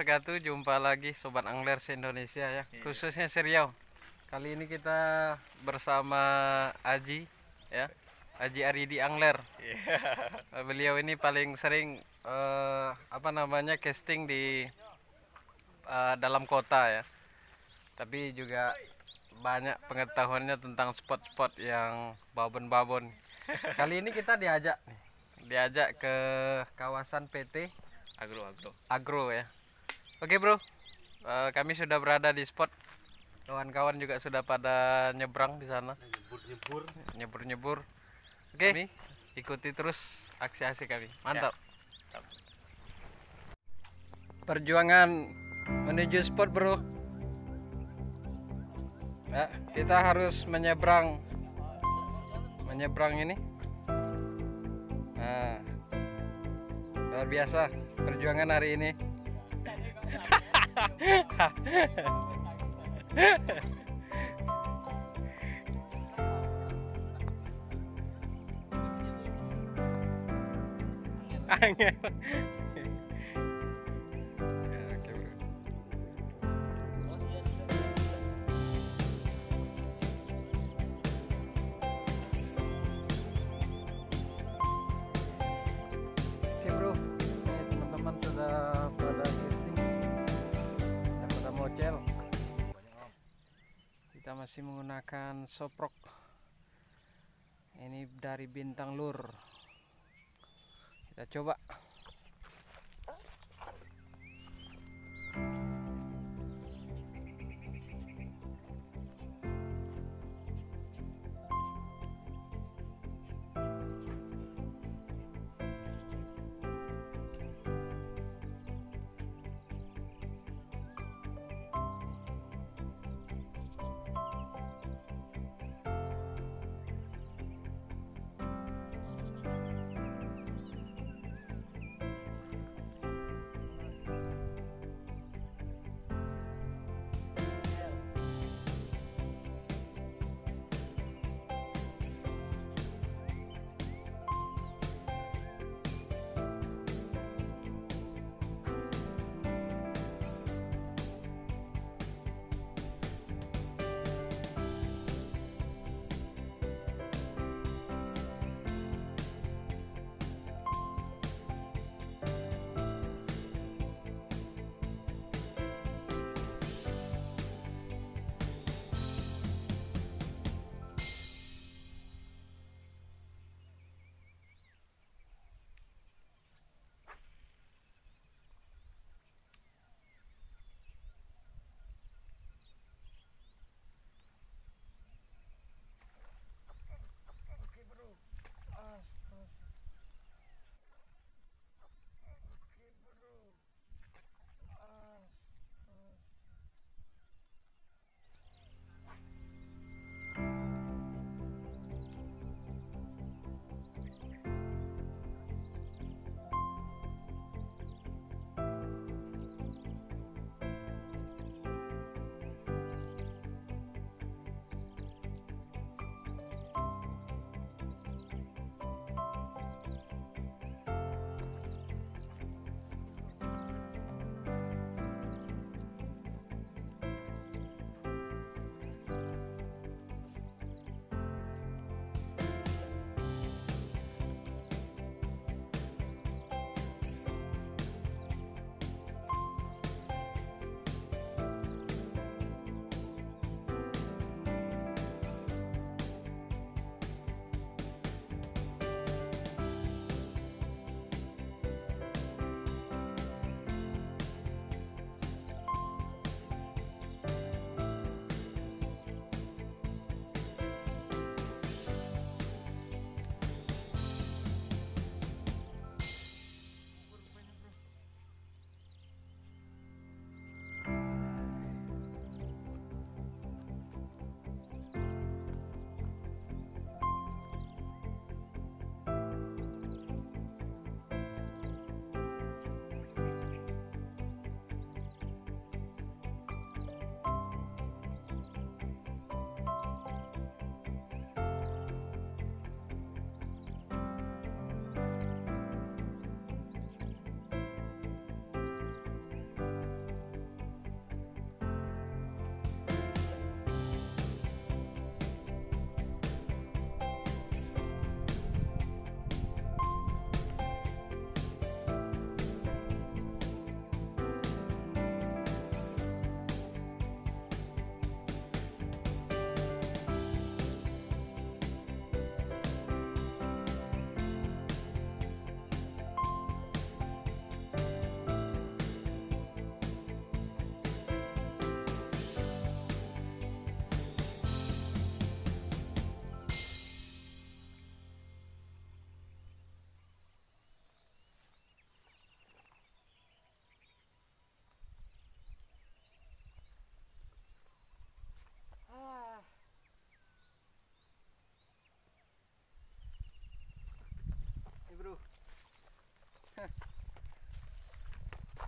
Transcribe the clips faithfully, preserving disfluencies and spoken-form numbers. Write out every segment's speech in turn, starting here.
wabarakatuh. Jumpa lagi Sobat Angler se-Indonesia ya, Iya. khususnya Seriau. Kali ini kita bersama Aji ya, Aji Aridi Angler. Iya. Beliau ini paling sering eh, apa namanya casting di eh, dalam kota ya, tapi juga banyak pengetahuannya tentang spot-spot yang babon-babon. Kali ini kita diajak nih, diajak ke kawasan P T Agro, agro. Agro ya. Oke bro, eh, kami sudah berada di spot. Kawan-kawan juga sudah pada nyebrang di sana. Nyebur-nyebur. Nyebur-nyebur. Oke, kami ikuti terus aksi-aksi kami. Mantap. Ya. Perjuangan menuju spot bro. Ya, kita harus menyeberang, menyeberang ini. Nah, luar biasa perjuangan hari ini. Angin. Oke, bro. Oke bro, ini teman-teman sudah pada casting, sudah pada mocel. Kita masih menggunakan soprok. Ini dari Bintang Lur. Kita coba.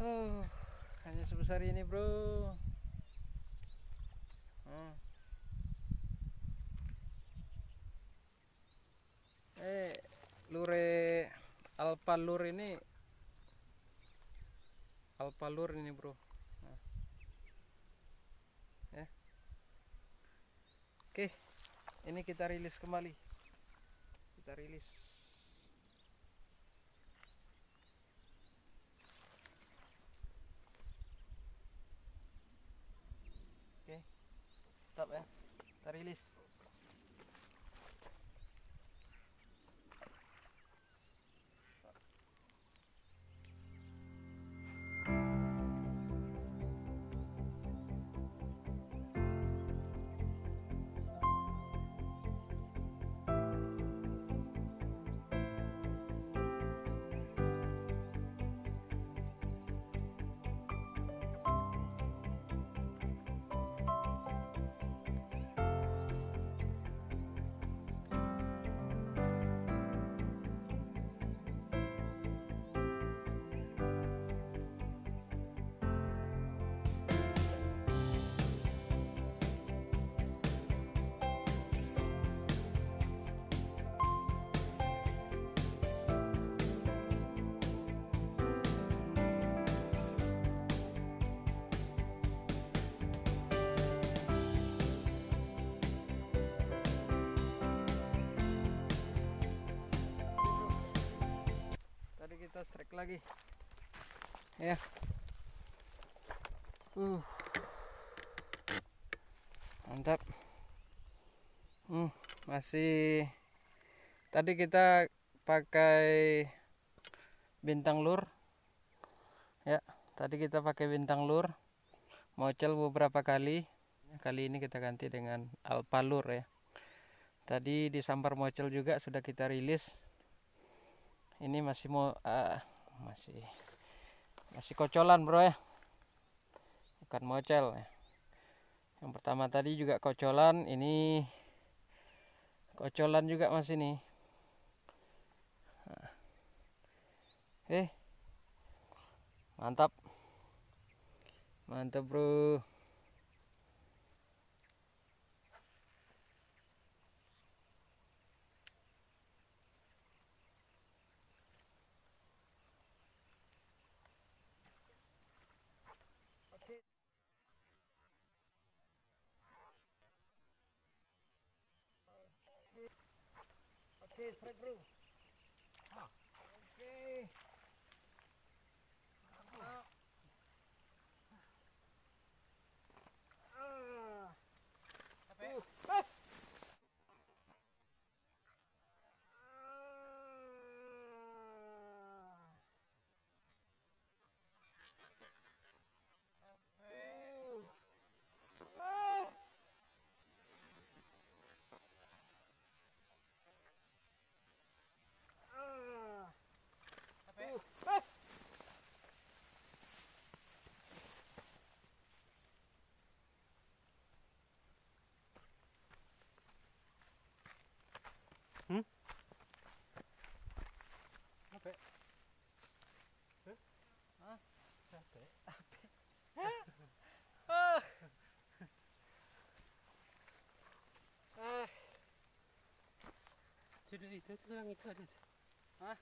Uh, hanya sebesar ini bro. Hmm. Eh, lure alpa lur ini, alpa lur ini bro. Nah. Ya. Oke, ini kita rilis kembali. Kita rilis. Oke, stop ya. Kita rilis. Kita strike lagi ya. uh Mantap. hmm, masih tadi kita pakai bintang lur ya. Tadi kita pakai bintang lur, mocel beberapa kali. Kali ini kita ganti dengan alpa lur ya. Tadi di sampar mocel juga sudah kita rilis. Ini masih mau uh, masih masih kocolan bro ya, bukan mocel ya. Yang pertama tadi juga kocolan, ini kocolan juga masih nih. Nah. Eh mantap mantap bro. Oke, strike bro. Oke. Mantap. Ah. Uh. Ah. Hmm? Apa? Hah? Hah? Apa? Ah. Ah. Sudah itu itu yang itu ada. Hah?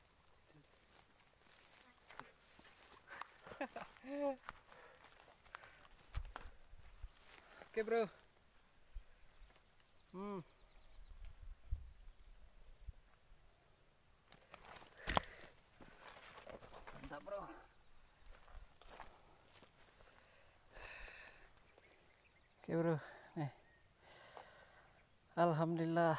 Oke bro. Hmm. Mantap bro. Oke bro. Nih. Alhamdulillah.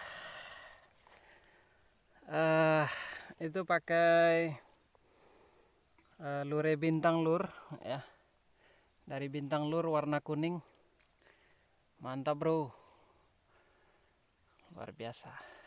Uh, itu pakai uh, lure bintang lur ya. Dari bintang lur warna kuning. Mantap bro. Luar biasa.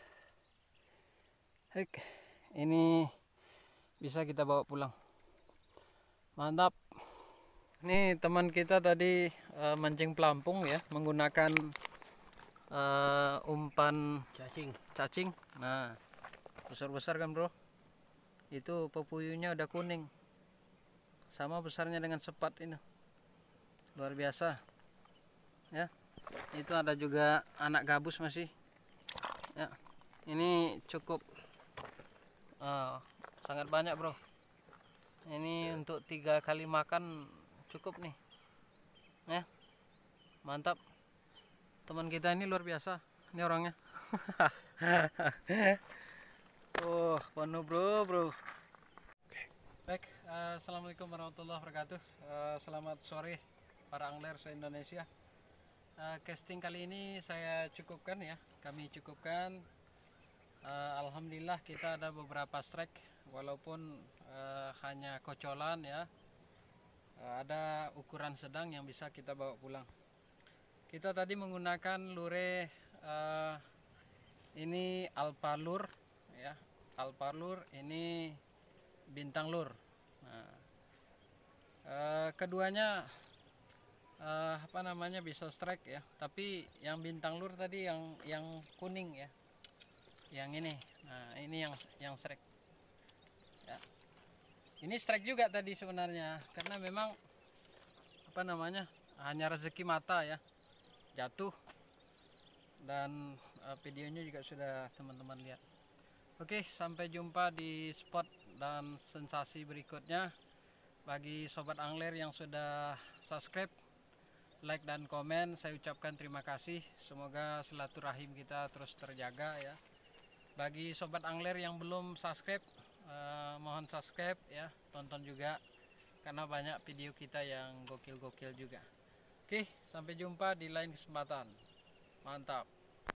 Hek, ini bisa kita bawa pulang. Mantap. Ini teman kita tadi uh, mancing pelampung ya, menggunakan uh, umpan Cacing. cacing. Nah, besar-besar kan bro. Itu pepuyunya udah kuning. sama besarnya dengan sepat ini, luar biasa ya. Itu ada juga anak gabus masih ya. Ini cukup uh, sangat banyak bro, ini untuk tiga kali makan cukup nih ya. Mantap, teman kita ini luar biasa ini orangnya. Oh penuh bro bro. Baik, uh, assalamualaikum warahmatullahi wabarakatuh. Uh, selamat sore para angler se-Indonesia. Uh, casting kali ini saya cukupkan ya, kami cukupkan. Uh, Alhamdulillah kita ada beberapa strike, walaupun uh, hanya kocolan ya. Uh, ada ukuran sedang yang bisa kita bawa pulang. Kita tadi menggunakan lure uh, ini Alpha Lure ya, Alpha Lure ini bintang lur. Nah, uh, keduanya uh, apa namanya bisa strike ya, tapi yang bintang lur tadi yang yang kuning ya, yang ini. Nah ini yang yang strike ya. Ini strike juga tadi sebenarnya, karena memang apa namanya hanya rezeki mata ya, jatuh. Dan uh, videonya juga sudah teman-teman lihat. Oke, sampai jumpa di spot dan sensasi berikutnya. Bagi sobat angler yang sudah subscribe, like dan komen, saya ucapkan terima kasih. Semoga silaturahim kita terus terjaga ya. Bagi sobat angler yang belum subscribe, eh, mohon subscribe ya, tonton juga karena banyak video kita yang gokil-gokil juga. Oke, sampai jumpa di lain kesempatan. Mantap.